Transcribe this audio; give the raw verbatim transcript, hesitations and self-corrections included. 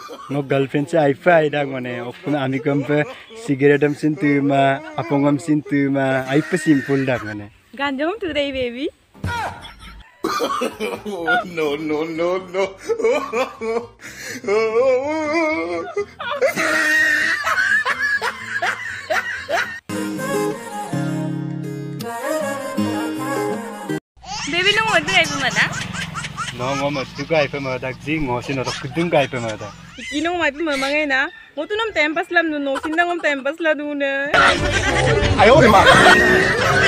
Ngo girlfriend si aifa ida ngone okuna ami kampe cigarettam sintuma apongam sintuma aipa simple dak ngone. Ganjam today baby. No no no no. Baby nung wadu ay pumana? No ngo matu ka aipa ma dak ji ngo sin ro kudung ka aipa ma dak. Kinong may pumamangay na. Mo tu nam tempas lam no no sindang am tempas la duna. Ayo, ma.